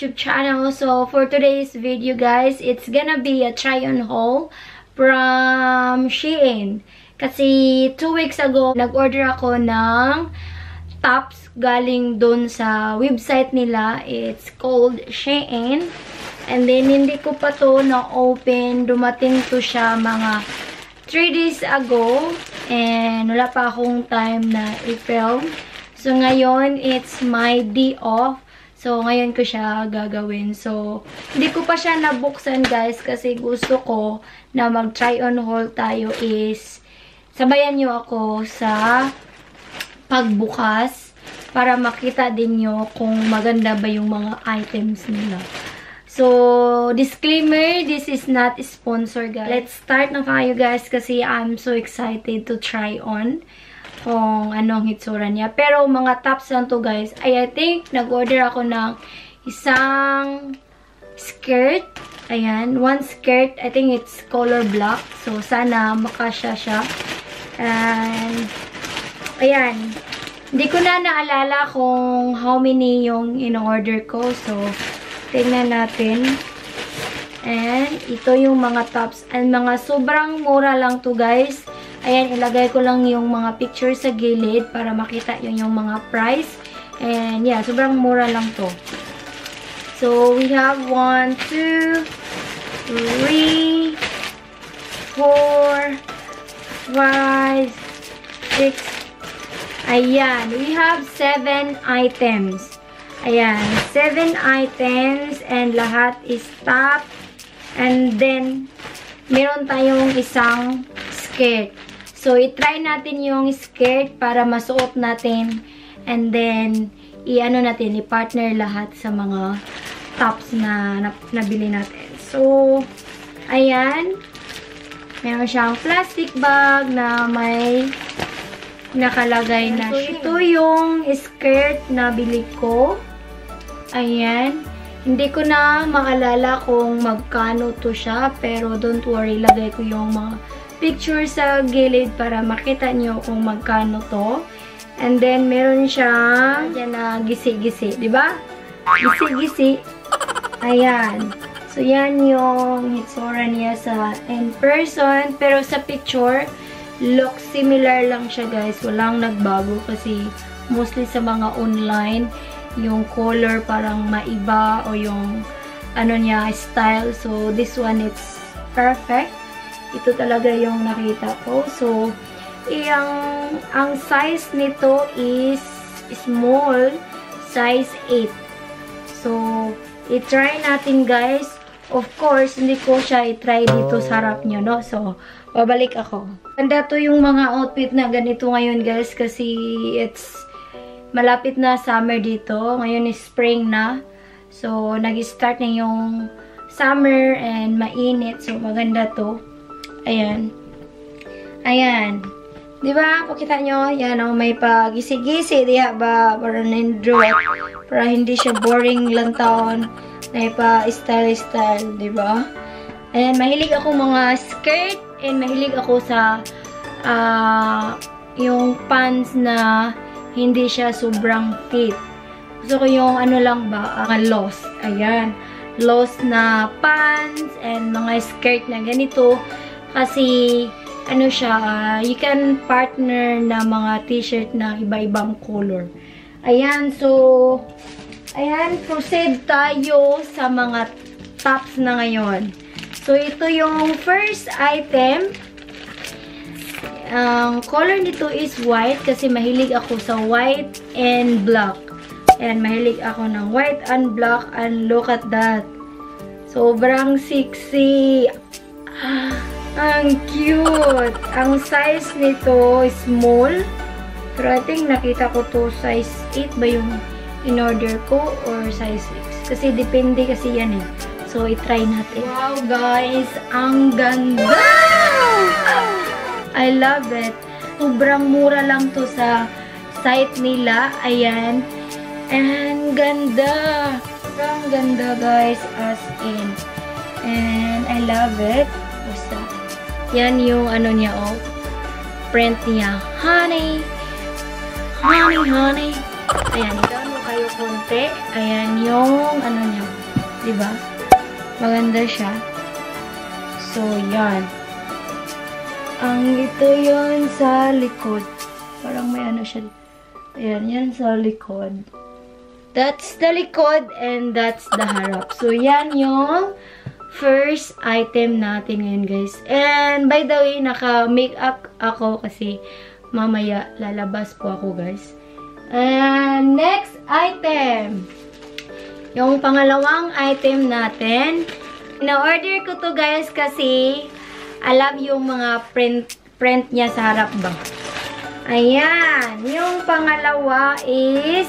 YouTube channel. So for today's video guys, it's gonna be a try on haul from Shein. Kasi 2 weeks ago, nag-order ako ng tops galing dun sa website nila. It's called Shein. And then hindi ko pa to na-open. Dumating to siya mga 3 days ago. And wala pa akong time na i-film. So ngayon, it's my day off. So, ngayon ko siya gagawin. So, hindi ko pa siya nabuksan guys kasi gusto ko na mag-try on haul tayo is sabayan nyo ako sa pagbukas para makita din nyo kung maganda ba yung mga items nila. So, disclaimer, this is not sponsor guys. Let's start na tayo guys kasi I'm so excited to try on kung anong hitsura niya. Pero mga tops lang to guys. I think nag-order ako ng isang skirt. Ayan, one skirt. I think it's color black. So, sana makasya siya. And, ayan. Hindi ko na naalala kung how many yung in-order ko. So, tingnan natin. And, ito yung mga tops. And mga sobrang mura lang to guys. Ayan, ilagay ko lang yung mga picture sa gilid para makita yung mga price. And yeah, sobrang mura lang to. So, we have 1, 2, 3, 4, 5, 6. Ayan, we have 7 items. Ayan, 7 items and lahat is top. And then, meron tayong isang skirt. So, i-try natin yung skirt para masuot natin. And then, i-ano natin, i-partner lahat sa mga tops na nabili natin. So, ayan. Meron siyang plastic bag na may nakalagay na. Ito yung skirt na bili ko. Ayan. Hindi ko na maalala kung magkano to siya. Pero don't worry, lagay ko yung mga picture sa gilid para makita nyo kung magkano to. And then, meron siyang dyan na gisi-gisi. Diba? Gisi-gisi. Ayan. So, yan yung hitsura niya sa in person. Pero sa picture, look similar lang siya guys. Walang nagbago kasi mostly sa mga online, yung color parang maiba o yung ano niya, style. So, this one, it's perfect. Ito talaga yung nakita ko. So, ang size nito is small, size 8. So, i-try natin guys. Of course, hindi ko siya i-try dito sa harap nyo, no? So, babalik ako. Ganda to yung mga outfit na ganito ngayon guys kasi it's malapit na summer dito. Ngayon is spring na. So, nag-start na yung summer and mainit. So, maganda to. Ayan. Ayan. Diba? Pakita nyo. Yan o. May pagisi-gisi. Diya ba? Para nindrot. Para hindi siya boring lang taon. May pa-style-style. Diba? Ayan. Mahilig ako mga skirt. And mahilig ako sa yung pants na hindi siya sobrang fit. Gusto ko yung ano lang ba? Lost. Ayan. Lost na pants and mga skirt na ganito. Kasi, ano siya, you can partner na mga t-shirt na iba-ibang color. Ayan, so, ayan, proceed tayo sa mga tops na ngayon. So, ito yung first item. Ang color nito is white kasi mahilig ako sa white and black. Ayan, mahilig ako ng white and black and look at that. Sobrang sexy. Ang cute! Ang size nito is small. Pero I think nakita ko to size 8 ba yung in-order ko or size 6. Kasi depende kasi yan eh. So, i-try natin. Wow guys! Ang ganda! I love it. Sobrang mura lang to sa site nila. Ayan. And ganda! Sobrang ganda guys as in. And I love it. Basta. Yan yung ano niya, oh. Print niya. Honey. Honey, honey. Ayan, gano'n kayo konti. Ayan yung ano niya. Diba? Maganda siya. So, yan. Ang ito yun sa likod. Parang may ano siya. Ayan, yan sa likod. That's the likod and that's the harap. So, yan yung first item natin ngayon, guys. And, by the way, naka-makeup ako kasi mamaya lalabas po ako, guys. And, next item. Yung pangalawang item natin. Na-order ko to, guys, kasi I love yung mga print niya sa harap ba. Ayan. Yung pangalawa is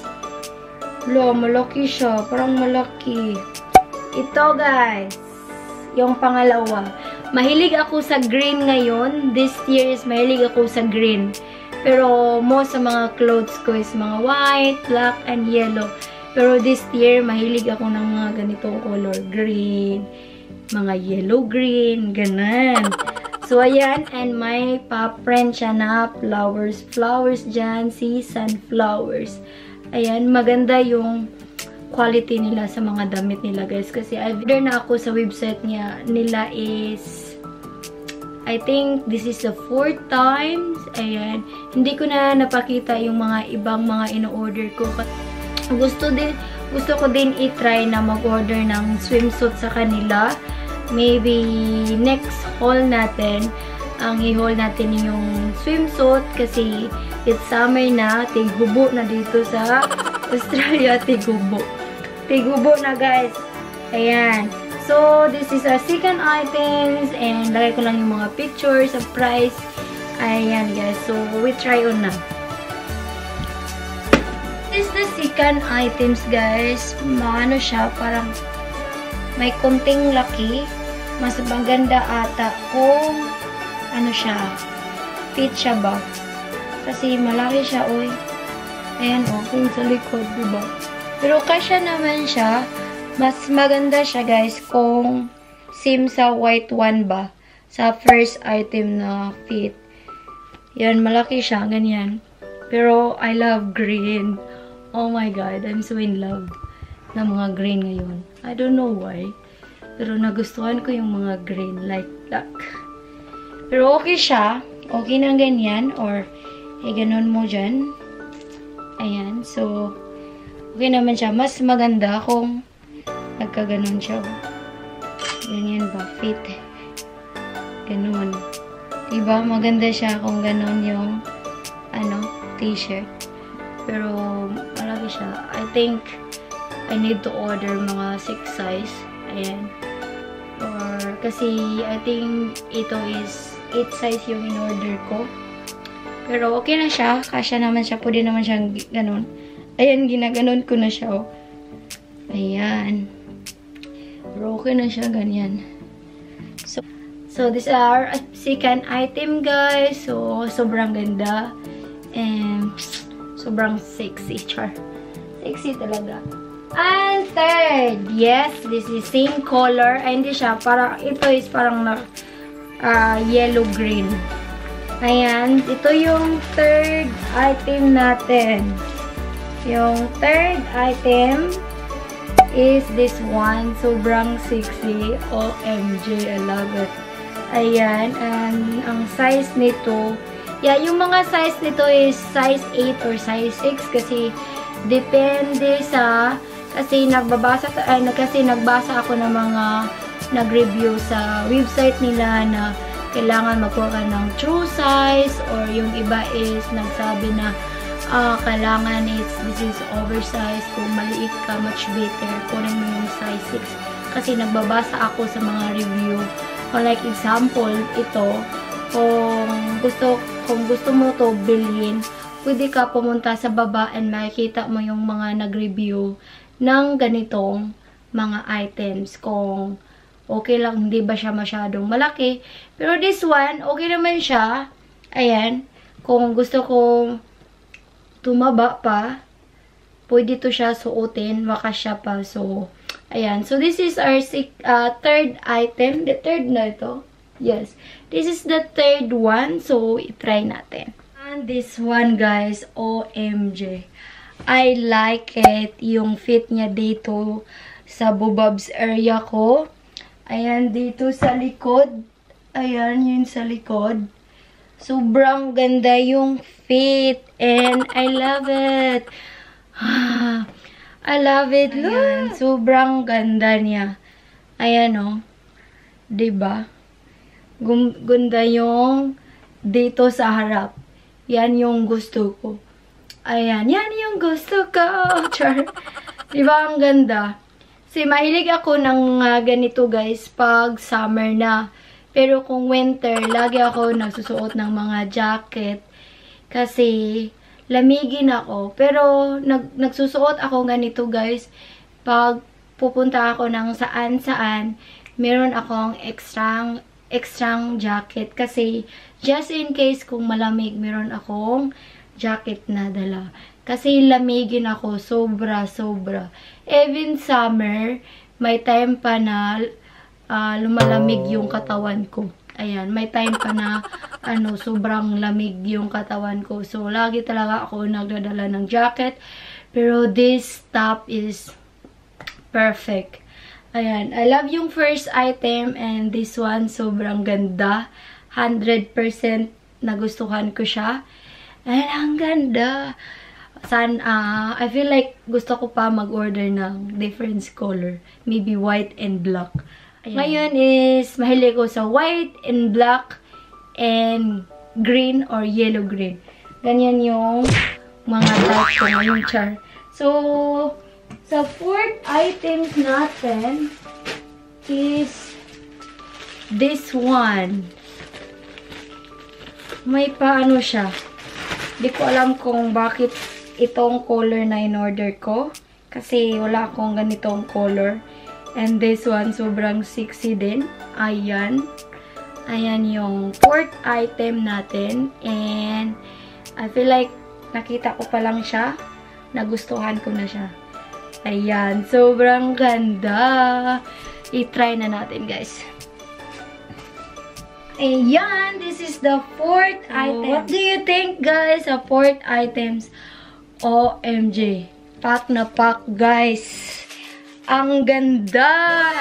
malaki siya. Parang malaki. Ito, guys. Yung pangalawa. Mahilig ako sa green ngayon. This year is mahilig ako sa green. Pero most sa mga clothes ko is mga white, black, and yellow. Pero this year, mahilig ako ng mga ganitong color. Green, mga yellow-green, ganun. So, ayan. And may pa-print siya na flowers. Flowers dyan. See, sunflowers. Ayan. Maganda yung quality nila sa mga damit nila, guys. Kasi I've order na ako sa website nila is I think this is the 4th time. Ayan. Hindi ko na napakita yung mga ibang mga ino-order ko. Gusto ko din i-try na mag-order ng swimsuit sa kanila. Maybe next haul natin, ang i-haul natin yung swimsuit kasi it's summer na, tighubo na dito sa Australia, tighubo. Tighubo na, guys. Ayan. So, this is our second items and lagay ko lang yung mga pictures of price. Ayan, guys. So, we try on na. This is the second items, guys. Maano siya, parang may konting laki. Mas maganda ata kung ano siya, fit siya ba? Kasi malaki siya, oy. Ayan, okay sa likod, diba? Pero kasya naman siya. Mas maganda siya, guys, kung same sa white one ba? Sa first item na fit. Yan, malaki siya, ganyan. Pero I love green. Oh my God, I'm so in love na mga green ngayon. I don't know why. Pero nagustuhan ko yung mga green, like that. Pero okay siya. Okay na ganyan. Or, ganun mo dyan. Ayan, so, okay naman siya. Mas maganda kung nagkaganon siya. Ganyan ba? Fit. Ganun. Diba? Maganda siya kung ganun yung t-shirt. Pero, malaki siya. I think, I need to order mga 6 size. Ayan. Or, kasi, I think, ito is 8 size yung in-order ko. Pero, okay na siya. Kasya naman siya. Pwede naman siyang ganun. Ayan, ginaganon ko na siya, oh. Ayan. Pero, okay na siya, ganyan. So, this is our second item, guys. So, sobrang ganda. And, sobrang sexy, char. Sexy talaga. And third, yes, this is same color. Ay, hindi siya. Ito is parang yellow-green. Ayan. Ito yung third item natin. Yung third item is this one. Sobrang sexy. OMG, I love it. Ayan. And ang size nito, yung mga size nito is size 8 or size 6 kasi depende sa kasi nagbasa ako ng mga nag-review sa website nila na kailangan magkuha ka ng true size or yung iba is nagsabi na kailangan this is oversized. Kung maliit ka, much better kunin mo yung size 6 kasi nagbabasa ako sa mga review. Like example, ito kung gusto mo to bilhin, pwede ka pumunta sa baba and makikita mo yung mga nag-review ng ganitong mga items. Kung okay lang, hindi ba siya masyadong malaki. Pero this one, okay naman siya. Ayan. Kung gusto ko tumaba pa, pwede to siya suotin. Makasya pa. So, ayan. So, this is our third item. The third na ito. Yes. This is the third one. So, i-try natin. And this one, guys, OMG. I like it. Yung fit niya dito sa bubabs area ko. Ayan, dito sa likod. Ayan, yun sa likod. Sobrang ganda yung fit. And I love it. I love it. Ayan, sobrang ganda niya. Ayan, oh. Diba? Ganda yung dito sa harap. Yan yung gusto ko. Ayan, yan yung gusto ko. Char. Diba ang ganda? Kasi mahilig ako ng ganito guys pag summer na. Pero kung winter, lagi ako nagsusuot ng mga jacket. Kasi lamigin ako. Pero nagsusuot ako ganito guys pag pupunta ako ng saan-saan. Meron akong extrang jacket. Kasi just in case kung malamig, meron akong jacket na dala. Kasi lamigin ako sobra. Even summer, may time pa na lumalamig yung katawan ko. Ayan, may time pa na sobrang lamig yung katawan ko. So, lagi talaga ako nagdadala ng jacket. Pero this top is perfect. Ayan, I love yung first item and this one sobrang ganda. 100% nagustuhan ko siya. And ang ganda. I feel like gusto ko pa mag-order ng different color. Maybe white and black. Ayan. Ngayon is mahilig ko sa white and black and green or yellow-green. Ganyan yung mga type ko ngayon, char. So, sa fourth items natin is this one. May paano siya. Di ko alam kung bakit itong color na in-order ko. Kasi wala akong ganitong color. And this one, sobrang sexy din. Ayan. Ayan yung fourth item natin. And I feel like nakita ko pa lang siya. Nagustuhan ko na siya. Ayan. Sobrang ganda. I-try na natin, guys. Ayan, this is the fourth item. What do you think, guys, sa fourth items? OMG. Pack na pack, guys. Ang ganda!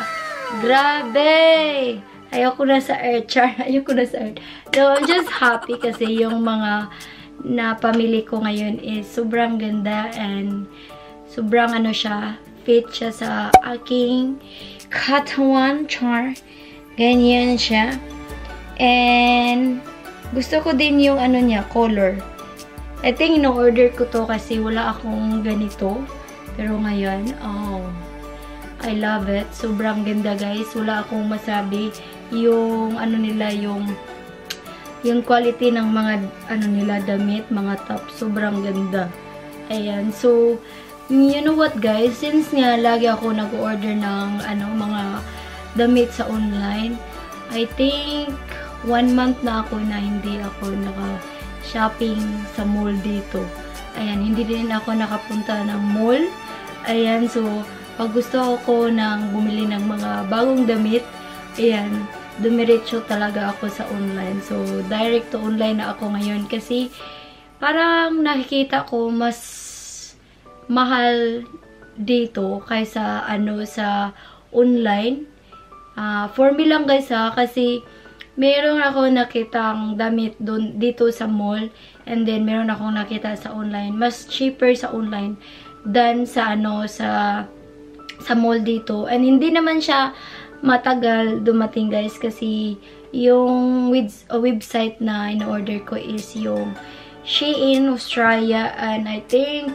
Grabe! Ayoko na sa air, char. Ayoko na sa air. So, I'm just happy kasi yung mga napamili ko ngayon is sobrang ganda and sobrang siya, fit siya sa aking katawan, char. Ganyan siya. And, gusto ko din yung niya, color. I think in-order ko to kasi wala akong ganito. Pero ngayon, oh, I love it. Sobrang ganda, guys. Wala akong masabi. Yung, nila, yung quality ng mga, nila, damit, mga top. Sobrang ganda. Ayan. So, you know what, guys? Since nga, lagi ako nag-order ng, mga damit sa online, I think, 1 month na ako na hindi ako naka-shopping sa mall dito. Ayan, hindi din ako nakapunta ng mall. Ayan, so, pag gusto ko nang bumili ng mga bagong damit, ayan, dumiretso talaga ako sa online. So, direct to online na ako ngayon kasi parang nakikita ko mas mahal dito kaysa sa online. For me lang guys kasi meron ako nakitang damit dito sa mall and then meron akong nakita sa online. Mas cheaper sa online than sa sa mall dito. And hindi naman siya matagal dumating guys kasi yung website na in-order ko is yung Shein Australia and I think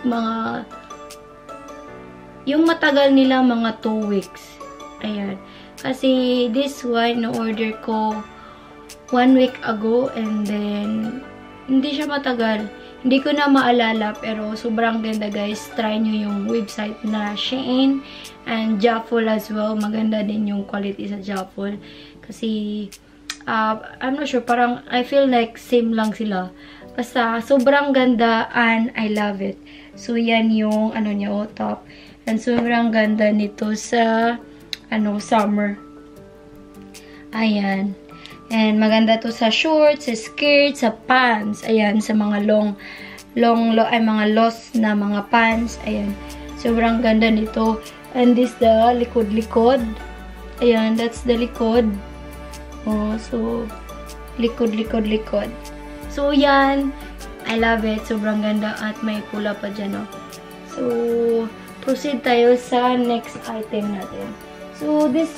yung matagal nila mga 2 weeks. Ayan. Kasi this one na-order ko 1 week ago and then hindi siya matagal. Hindi ko na maalala pero sobrang ganda guys. Try nyo yung website na Shein and Jaffle as well. Maganda din yung quality sa Jaffle. Kasi I'm not sure. Parang I feel like same lang sila. Basta sobrang ganda and I love it. So yan yung niya top. And sobrang ganda nito sa summer. Ayan. And maganda to sa shorts, sa skirts, sa pants. Ayan, sa mga mga lost na mga pants. Ayan. Sobrang ganda nito. And this the likod-likod. Ayan, that's the likod. Oh, so, likod-likod-likod. So, yan. I love it. Sobrang ganda at may pula pa dyan, oh. So, proceed tayo sa next item natin. So, this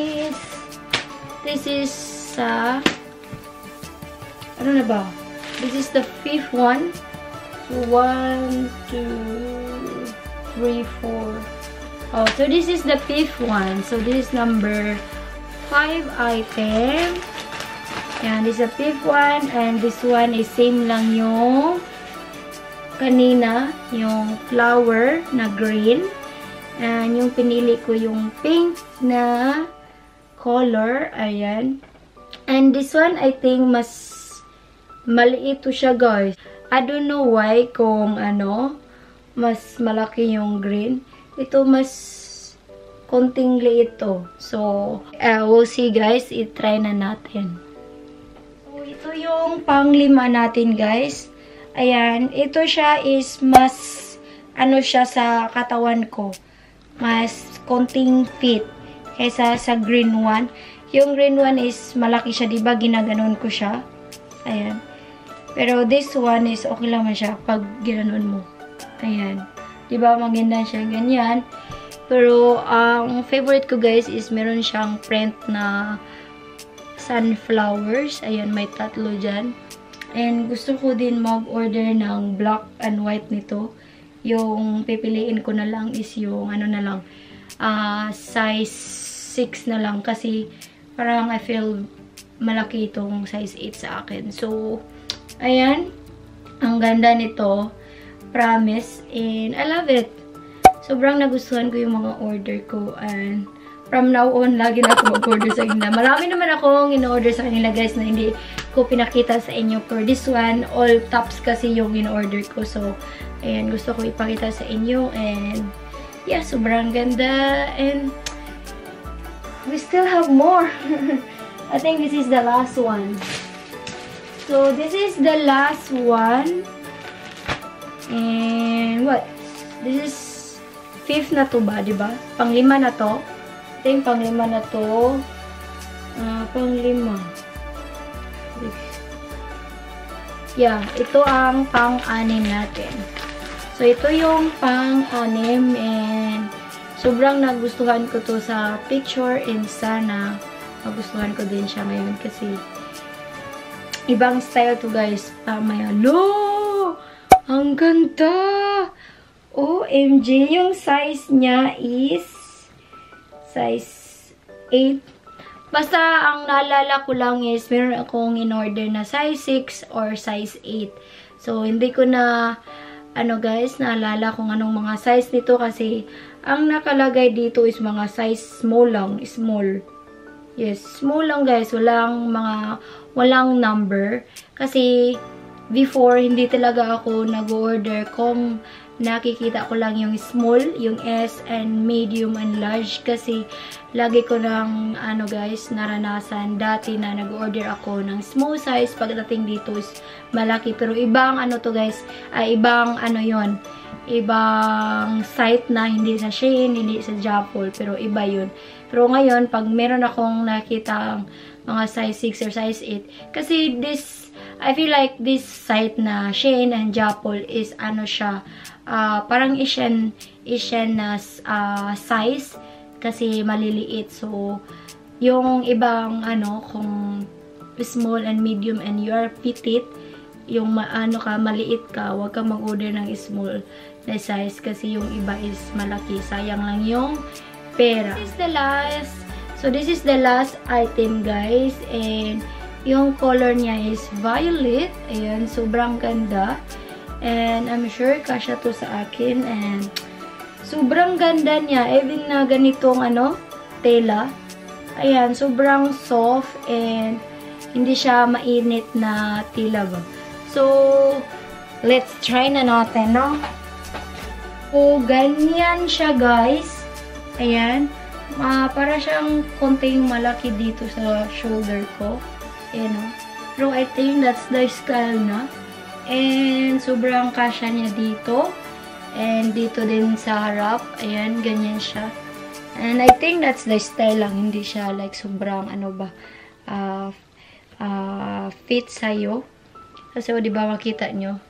is ano na ba? This is the 5th one. So, 1, 2, 3, 4. Oh, so this is the 5th one. So, this is number 5 item. Yan, this is the 5th one. And this one is same lang yung kanina, yung flower na green. And yung pinili ko yung pink na color. Ayan. And this one, I think, mas maliit to siya, guys. I don't know why kung ano, mas malaki yung green. Ito, mas konting liit to. So, we'll see, guys. I-try na natin. So, ito yung pang-5 natin, guys. Ayan. Ito siya is mas, ano siya sa katawan ko. Mas konting fit kaysa sa green one. Yung green one is malaki siya, diba? Ginaganon ko siya. Ayan. Pero this one is okay lang man siya pag ginanon mo. Ayan. Diba? Maganda siya. Ganyan. Pero, ang favorite ko, guys, is meron siyang print na sunflowers. Ayan, may tatlo dyan. And gusto ko din mag-order ng black and white nito. Yung pipiliin ko na lang is yung ano na lang, size 6 na lang. Kasi parang I feel malaki itong size 8 sa akin. So, ayan. Ang ganda nito. Promise. And I love it. Sobrang nagustuhan ko yung mga order ko. And from now on, lagi na ako mag-order sa kanila. Marami naman akong in-order sa kanila, guys, na hindi ko pinakita sa inyo. For this one, all tops kasi yung in-order ko. So, ayan, gusto ko ipakita sa inyo. And, yeah, sobrang ganda. And, we still have more. I think this is the last one. So, this is the last one. And, what? This is 5th na to ba, diba? Pang-5 na to. Ito yung pang-5 na to. Pang-5. Yeah, ito ang pang-6 natin. So, ito yung pang-6 and sobrang nagustuhan ko to sa picture and sana magustuhan ko din siya ngayon kasi ibang style to, guys. Mamaya, ang ganda! OMG! Yung size niya is size 8. Basta, ang naalala ko lang is meron akong in-order na size 6 or size 8. So, hindi ko na guys, naalala kung anong mga size nito kasi ang nakalagay dito is mga size small lang. Small. Yes, small lang, guys. Walang number. Kasi, before, hindi talaga ako nag-order kung nakikita ko lang yung small, yung S, and medium, and large. Kasi, lagi ko lang, guys, naranasan dati na nag-order ako ng small size. Pagdating dito is malaki. Pero ibang to, guys, ibang yon, ibang site na, hindi sa Shein, hindi sa Japol, pero iba yun. Pero ngayon, pag meron akong nakita mga size 6 or size 8, kasi I feel like this site na Shein and Japol is siya, parang Asian na size, kasi maliliit. So, yung ibang kung small and medium and you are petite, yung maliit ka, huwag kang mag-order ng small na size kasi yung iba is malaki. Sayang lang yung pera. This is the last item, guys. And yung color niya is violet. Ayan, sobrang ganda. And I'm sure kasya to sa akin. And sobrang ganda niya. Even na ganitong tela. Ayan, sobrang soft and hindi siya mainit na tela ba. So, let's try na natin, no? So, ganyan siya, guys. Ayan. Para siyang konting malaki dito sa shoulder ko. Ayan, no? Pero I think that's the style na. And, sobrang kasya niya dito. And dito din sa harap. Ayan, ganyan siya. And I think that's the style lang. Hindi siya like sobrang ano ba, fit sa'yo. Kasi o, diba makita nyo?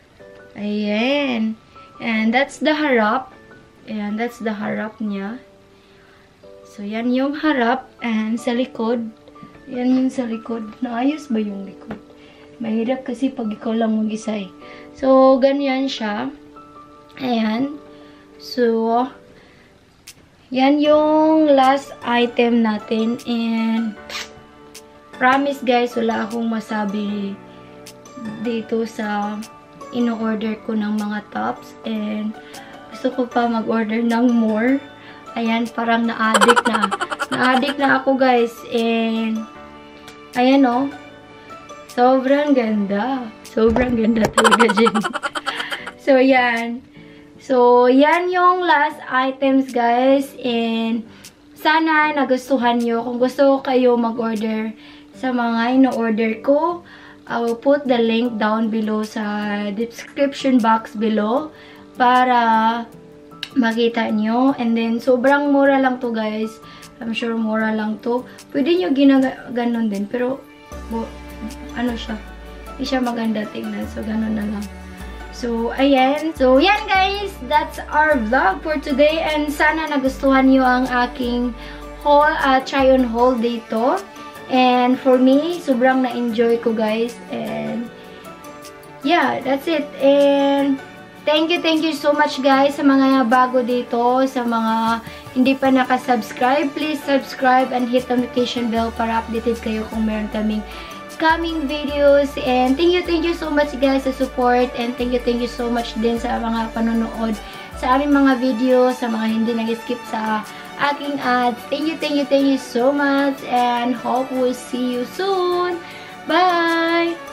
Ayan. And that's the harap. Ayan, that's the harap niya. So, yan yung harap. And sa likod. Yan yung sa likod. Naayos ba yung likod? Mahirap kasi pag ikaw lang mag-isa eh. So, ganyan siya. Ayan. So, yan yung last item natin. And, promise guys, wala akong masabi dito sa ino-order ko ng mga tops. And, gusto ko pa mag-order ng more. Ayan, parang na-addict na. Na-addict na ako guys. And, ayan o. Sobrang ganda. Sobrang ganda talaga dyan. So, yan. So, yan yung last items, guys. And, sana nagustuhan nyo. Kung gusto kayo mag-order sa mga ino-order ko, I will put the link down below sa description box below para makita nyo. And then, sobrang mura lang to, guys. I'm sure mura lang to. Pwede nyo ginaganon din. Pero, ano siya? Hindi siya maganda tingnan. So, ganon na lang. So, ayan. So, yan guys. That's our vlog for today. And sana nagustuhan nyo ang aking haul, try on haul dito. And for me, sobrang na-enjoy ko guys. And, yeah, that's it. And, thank you so much guys sa mga bago dito. Sa mga hindi pa nakasubscribe, please subscribe and hit the notification bell para updated kayo kung meron kaming coming videos. And thank you so much guys sa support. And thank you so much din sa mga panonood sa aming mga videos, sa mga hindi nag-skip sa aking ads. Thank you so much. And hope we'll see you soon. Bye!